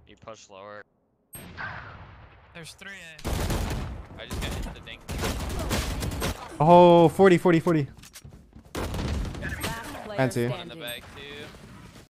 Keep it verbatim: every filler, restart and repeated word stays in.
You push lower. There's three A. I just got hit the dink. Oh, forty, forty, forty. Last player Fancy. One in the standing. bag too.